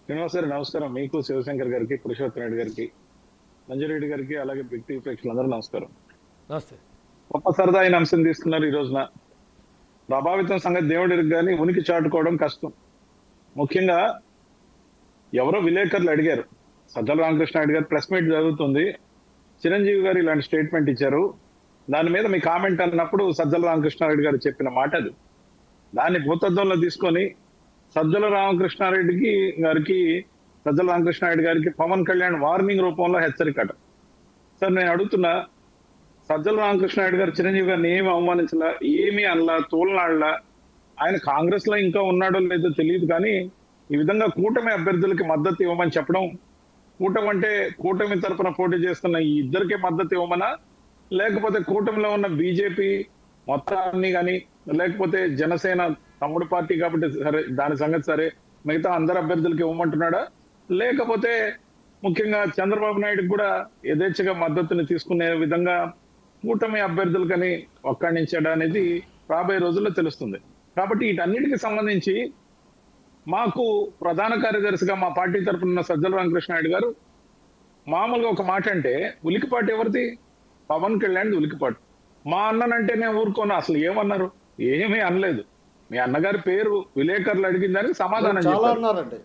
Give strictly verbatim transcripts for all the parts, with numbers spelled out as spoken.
శ్రీనివాస్ గారు నమస్కారం. మీకు, శివశంకర్ గారికి, పురుషోత్తమ రెడ్డి గారికి, మంజురెడ్డి గారికి, అలాగే వ్యక్తి ప్రేక్షకులందరూ నమస్కారం. నమస్తే. గొప్ప సరదా అయిన అంశం తీసుకున్నారు ఈ రోజున. ప్రభావితం సంగతి దేవుడికి కానీ ఉనికి చాటుకోవడం కష్టం. ముఖ్యంగా ఎవరో విలేకరులు అడిగారు, సజ్జల రామకృష్ణారెడ్డి గారు ప్రెస్ మీట్ జరుగుతుంది, చిరంజీవి గారు ఇలాంటి స్టేట్మెంట్ ఇచ్చారు, దాని మీద మీ కామెంట్ అన్నప్పుడు సజ్జల రామకృష్ణారెడ్డి గారు చెప్పిన మాట అది. దాన్ని భూతద్దంలో తీసుకొని సజ్జల రామకృష్ణారెడ్డికి గారికి సజ్జల రామకృష్ణారెడ్డి గారికి పవన్ కళ్యాణ్ వార్నింగ్ రూపంలో హెచ్చరికట. సార్ నేను అడుగుతున్నా, సజ్జల రామకృష్ణారెడ్డి గారు చిరంజీవి గారిని ఏమి అవమానించలా, ఏమీ అనలా, తోలనాడలా. ఆయన కాంగ్రెస్ లో ఇంకా ఉన్నాడో లేదో తెలియదు, కానీ ఈ విధంగా కూటమి అభ్యర్థులకి మద్దతు ఇవ్వమని చెప్పడం, కూటమి అంటే కూటమి తరపున పోటీ చేస్తున్న ఈ ఇద్దరికే మద్దతు ఇవ్వమనా, లేకపోతే కూటమిలో ఉన్న బీజేపీ మొత్తాన్ని కానీ, లేకపోతే జనసేన తమ్ముడు పార్టీ కాబట్టి సరే దాని సంగతి సరే, మిగతా అందరు అభ్యర్థులకి ఇవ్వమంటున్నాడా, లేకపోతే ముఖ్యంగా చంద్రబాబు నాయుడుకి కూడా యథేచ్ఛగా మద్దతుని తీసుకునే విధంగా కూటమి అభ్యర్థులకని ఒక్కడించాడా అనేది రాబోయే రోజుల్లో తెలుస్తుంది. కాబట్టి వీటన్నిటికి సంబంధించి మాకు ప్రధాన కార్యదర్శిగా మా పార్టీ తరఫున సజ్జల రామకృష్ణారెడ్డి గారు మామూలుగా ఒక మాట అంటే, ఉలికిపాటు ఎవరిది? పవన్ కళ్యాణ్ ఉలికిపాటు. మా అన్ననంటే నేను ఊరుకోను. అసలు ఏమన్నారు? ఏమీ అనలేదు. మీ అన్నగారి పేరు విలేకరులు అడిగిన దానికి సమాధానం చాలా చెప్పారు. అన్నారండి.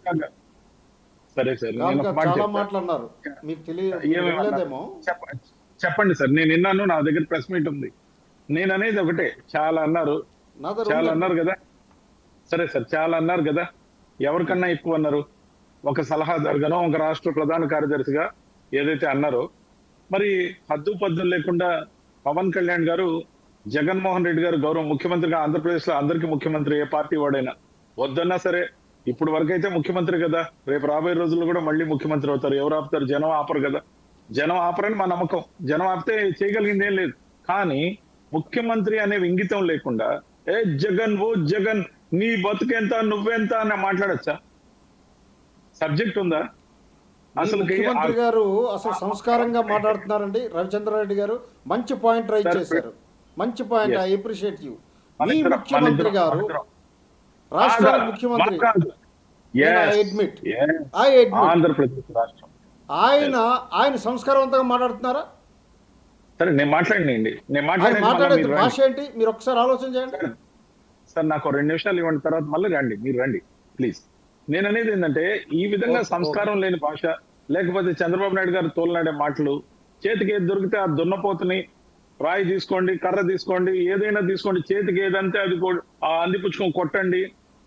సరే సార్, కాదు నేను ఒక కాదు, మాట చాలా చెప్తా. మాట్లాడినారు. మీకు తెలియదు, ఏమేమి అన్నారు? తెలియలేదేమో. చెప్ప- చెప్పండి సార్, నేను విన్నాను, నా దగ్గర ప్రెస్ మీట్ ఉంది. నేను అనేది ఒకటే, చాలా అన్నారు, నా దగ్గర చాలా ఉందండి. అన్నారు కదా. సరే సార్, చాలా అన్నారు కదా. ఎవరికన్నా ఎక్కువ అన్నారు? ఒక సలహాదారుగానో, ఒక రాష్ట్ర ప్రధాన కార్యదర్శిగా ఏదైతే అన్నారో, మరి హద్దు పద్దులు లేకుండా పవన్ కళ్యాణ్ గారు జగన్మోహన్ రెడ్డి గారు గౌరవ ముఖ్యమంత్రిగా ఆంధ్రప్రదేశ్ లో అందరికీ ముఖ్యమంత్రి, ఏ పార్టీ వాడైనా వద్దన్నా సరే, ఇప్పుడు వరకైతే ముఖ్యమంత్రి కదా, రేపు రాబోయే రోజుల్లో కూడా మళ్ళీ ముఖ్యమంత్రి అవుతారు. ఎవరు ఆపుతారు? జనం ఆపరు కదా. జనం ఆపరని మా నమ్మకం. జనం ఆపితే చేయగలిగింది ఏం లేదు. కానీ ముఖ్యమంత్రి అనే ఇంగితం లేకుండా ఏ జగన్ ఓ జగన్ నీ బతుకెంత నువ్వెంత అని మాట్లాడచ్చా? సబ్జెక్ట్ ఉందా అసలు? ముఖ్యమంత్రి గారు అసలు సంస్కారంగా మాట్లాడుతున్నారండి. రవిచంద్రారెడ్డి గారు మంచి పాయింట్ రైజ్ Sir, చేశారు. మంచి point. Yes. I appreciate you. మన మీ ఇద్దరం- ముఖ్యమంత్రి మన ఇద్దరం- గారు మన ఇద్దరం. రాష్ట్రానికి కాదా? ముఖ్యమంత్రి. మాకు కాదు. నేను Yes, I admit. yes. I admit. Andhra Pradesh రాష్ట్రం. ఆయన ఆయన సంస్కారవంతంగా మాట్లాడుతున్నారా? సరే నేను మాట్లాడినండి, నేను ఆయన మాట్లాడే మాట్లాడే భాష ఏంటి? మీరు ఒకసారి ఆలోచన చేయండి. సార్ నాకు రెండు నిమిషాలు ఇవ్వండి, తర్వాత మళ్ళీ రండి, మీరు రండి ప్లీజ్. నేను అనేది ఏంటంటే, ఈ విధంగా Okay, సంస్కారం లేని భాష, లేకపోతే చంద్రబాబు నాయుడు గారు తోలనాడే మాటలు, చేతికి ఏది దొరికితే ఆ దున్నపోతుని, రాయి తీసుకోండి, కర్ర తీసుకోండి, ఏదైనా తీసుకోండి, చేతికి ఏదంటే అది కొ- ఆ అందిపుచ్చుకొని కొట్టండి.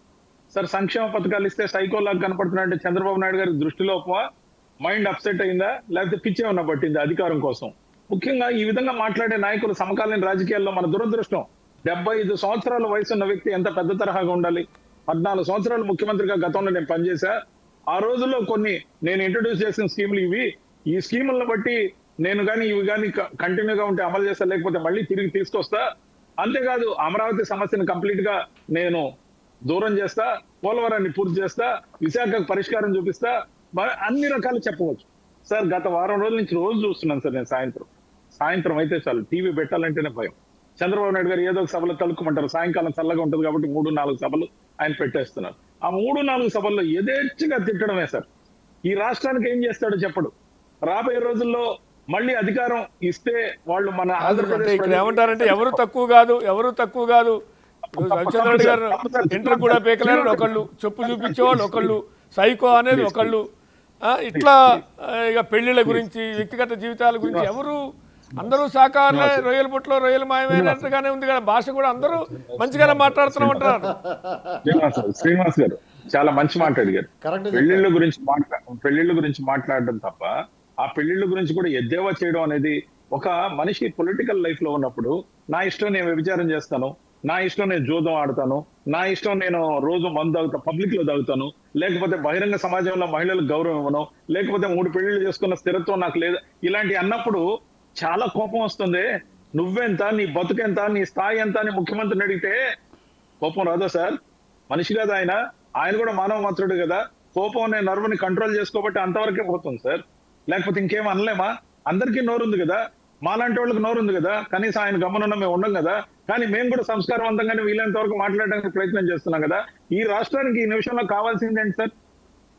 సార్ సంక్షేమ పథకాలు ఇస్తే సైకోలాగా కనపడుతున్నాయంటే చంద్రబాబు నాయుడు గారి దృష్టిలో మైండ్ అప్సెట్ అయిందా, లేకపోతే పిచ్చి ఏమన్నా పట్టిందా అధికారం కోసం? ముఖ్యంగా ఈ విధంగా మాట్లాడే నాయకులు సమకాలీన రాజకీయాల్లో మన దురదృష్టం. డెబ్బై ఐదు సంవత్సరాల వయసు ఉన్న వ్యక్తి ఎంత పెద్ద తరహాగా ఉండాలి? పద్నాలుగు సంవత్సరాలు ముఖ్యమంత్రిగా గతంలో నేను పనిచేశా. ఆ రోజుల్లో కొన్ని నేను ఇంట్రొడ్యూస్ చేసిన స్కీములు ఇవి, ఈ స్కీములను బట్టి నేను కానీ ఇవి కానీ కంటిన్యూగా ఉంటే అమలు చేస్తా, లేకపోతే మళ్ళీ తిరిగి తీసుకొస్తా. అంతేకాదు అమరావతి సమస్యను కంప్లీట్ గా నేను దూరం చేస్తా, పోలవరాన్ని పూర్తి చేస్తా, విశాఖకు పరిష్కారం చూపిస్తా, మరి అన్ని రకాలు చెప్పవచ్చు. సార్ గత వారం రోజుల నుంచి రోజు చూస్తున్నాను సార్ నేను. సాయంత్రం సాయంత్రం అయితే చాలు టీవీ పెట్టాలంటేనే భయం. చంద్రబాబు నాయుడు గారు ఏదో ఒక సభలో తలుక్కుమంటారు, సాయంకాలం చల్లగా ఉంటుంది కాబట్టి మూడు నాలుగు సభలు ఆయన పెట్టేస్తున్నారు. ఆ మూడు నాలుగు సభల్లో యథేచ్ఛగా తిట్టడమే సార్. ఈ రాష్ట్రానికి ఏం చేస్తాడో చెప్పడు. రాబోయే రోజుల్లో మళ్ళీ అధికారం ఇస్తే వాళ్ళు మన అంటే ఆంధ్రప్రదేశ్ ఇక్కడ ప్రజలు- ఏమంటారంటే ఎవరు తక్కువ కాదు, ఎవరు తక్కువ కాదు. రవిచంద్రారెడ్డి గారు ఇంటర్ కూడా పేకలేరు ఒకళ్ళు, చెప్పు చూపించేవాళ్ళు ఒకళ్ళు, సైకో అనేది ఒకళ్ళు. ఆ, ఇట్లా ఆ, ఇక పెళ్లిళ్ళ గురించి, వ్యక్తిగత జీవితాల గురించి ఎవరు, అందరూ శాఖాహారులే, రొయ్యల పుట్లో రొయ్యలు మాయమైనట్టుగానే ఉంది కదా భాష కూడా. అందరూ మంచిగానే మాట్లాడుతున్నామంటారు. శ్రీనివాస్ గారు- శ్రీనివాస్ గారు చాలా మంచి మాట అడిగారు. కరెక్ట్. పెళ్లిళ్ళ గురించి మాట్లా పెళ్లిళ్ళ గురించి మాట్లాడడం తప్ప ఆ పెళ్లిళ్ళ గురించి కూడా ఎద్దేవా చేయడం అనేది, ఒక మనిషి పొలిటికల్ లైఫ్ లో ఉన్నప్పుడు నా ఇష్టం నేను వ్యభిచారం చేస్తాను, నా ఇష్టం నేను జూదం ఆడతాను, నా ఇష్టం నేను రోజు మందు తాగుతా, పబ్లిక్ లో తాగుతాను, లేకపోతే బహిరంగ సమాజంలో మహిళలకు గౌరవం ఇవ్వను, లేకపోతే మూడు పెళ్లిళ్ళు చేసుకున్న స్థిరత్వం నాకు లేదు, ఇలాంటి అన్నప్పుడు చాలా కోపం వస్తుంది. నువ్వెంత, నీ బతుకెంత, నీ స్థాయి ఎంత అని ముఖ్యమంత్రిని అడిగితే కోపం రాదా సార్? మనిషి కదా ఆయన, ఆయన కూడా మానవ మాత్రుడు కదా. కోపం అనే నర్వ్ని కంట్రోల్ చేసుకోబట్టి అంతవరకే పోతుంది సార్. లేకపోతే ఇంకేం అనలేమా? అందరికీ నోరుంది కదా, మాలాంటి వాళ్ళకి నోరుంది కదా, కనీసం ఆయన గమనున్న మేము ఉండం కదా. కానీ మేము కూడా సంస్కారవంతంగానే వీలైనంత వరకు మాట్లాడడానికి ప్రయత్నం చేస్తున్నాం కదా. ఈ రాష్ట్రానికి ఈ నిమిషంలో కావాల్సింది ఏంటి సార్?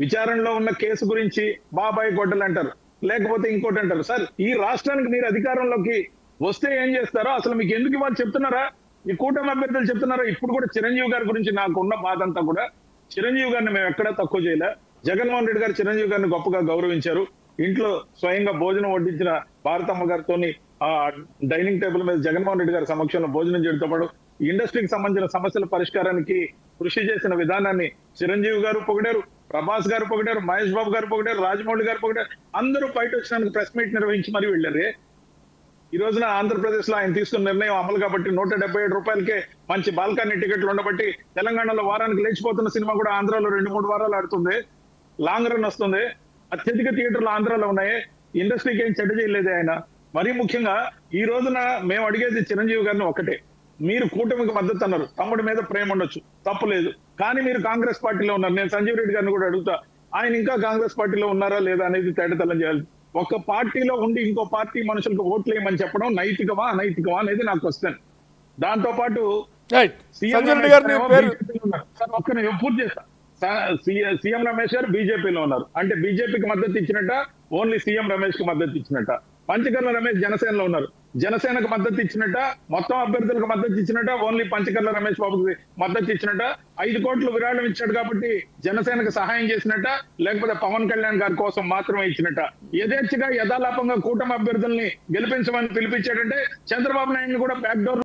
విచారణలో ఉన్న కేసు గురించి బాబాయ్ గొడ్డలు అంటారు, లేకపోతే ఇంకోటి అంటారు. సార్ ఈ రాష్ట్రానికి మీరు అధికారంలోకి వస్తే ఏం చేస్తారో అసలు మీకు ఎందుకు ఇవాళ చెప్తున్నారా? ఈ కూటమి అభ్యర్థులు చెప్తున్నారా? ఇప్పుడు కూడా చిరంజీవి గారి గురించి నాకు ఉన్న బాధ అంతా కూడా, చిరంజీవి గారిని మేము ఎక్కడా తక్కువ చేయలే. జగన్మోహన్ రెడ్డి గారు చిరంజీవి గారిని గొప్పగా గౌరవించారు. ఇంట్లో స్వయంగా భోజనం వడ్డించిన భారతమ్మ గారితో ఆ డైనింగ్ టేబుల్ మీద జగన్మోహన్ రెడ్డి గారి సమక్షంలో భోజనం చేయడంతో పాటు ఇండస్ట్రీకి సంబంధించిన సమస్యల పరిష్కారానికి కృషి చేసిన విధానాన్ని చిరంజీవి గారు పొగిడారు, ప్రభాస్ గారు పొగిడారు, మహేష్ బాబు గారు పొగిడారు, రాజమౌళి గారు పొగిడారు. అందరూ బయట వచ్చినందుకు ప్రెస్ మీట్ నిర్వహించి మరీ వెళ్ళారు. ఈ రోజున ఆంధ్రప్రదేశ్ లో ఆయన తీసుకున్న నిర్ణయం అమలు కాబట్టి నూట డెబ్బై ఏడు రూపాయలకే మంచి బాల్కనీ టికెట్లు ఉండబట్టి తెలంగాణలో వారానికి లేచిపోతున్న సినిమా కూడా ఆంధ్రాలో రెండు మూడు వారాలు ఆడుతుంది, లాంగ్ రన్ వస్తుంది. అత్యధిక థియేటర్లు ఆంధ్రాలో ఉన్నాయి. ఇండస్ట్రీకి ఏం చెడ్డ చేయలేదు ఆయన. మరీ ముఖ్యంగా ఈ రోజున మేము అడిగేది చిరంజీవి గారిని ఒకటే, మీరు కూటమికి మద్దతు అన్నారు, తమ్ముడి మీద ప్రేమ ఉండొచ్చు, తప్పు లేదు. కానీ మీరు కాంగ్రెస్ పార్టీలో ఉన్నారు. నేను సంజీవ్ రెడ్డి గారిని కూడా అడుగుతా, ఆయన ఇంకా కాంగ్రెస్ పార్టీలో ఉన్నారా లేదా అనేది తేటతెల్లం చేయాలి. ఒక పార్టీలో ఉండి ఇంకో పార్టీ మనుషులకు ఓట్లు వేయమని చెప్పడం నైతికమా అనైతికమా అనేది నాకు వస్తాను. దాంతో పాటు సీఎం ఒక్క పూర్తి చేస్తా. సీఎం రమేష్ గారు బీజేపీలో ఉన్నారు అంటే బీజేపీకి మద్దతు ఇచ్చినట్ట, ఓన్లీ సీఎం రమేష్ కి మద్దతు ఇచ్చినట్ట. పంచకర్ల రమేష్ జనసేనలో ఉన్నారు, జనసేనకు మద్దతు ఇచ్చినట్ట, మొత్తం అభ్యర్థులకు మద్దతు ఇచ్చినట్ట, ఓన్లీ పంచకర్ల రమేష్ బాబుకి మద్దతు ఇచ్చినట్ట. ఐదు కోట్లు విరాళం ఇచ్చాడు కాబట్టి జనసేనకు సహాయం చేసినట్ట, లేకపోతే పవన్ కళ్యాణ్ గారి కోసం మాత్రమే ఇచ్చినట్ట. యథేచ్ఛగా యథాలాపంగా కూటమి అభ్యర్థుల్ని గెలిపించమని పిలిపించాడంటే చంద్రబాబు నాయుడిని కూడా బ్యాక్ డోర్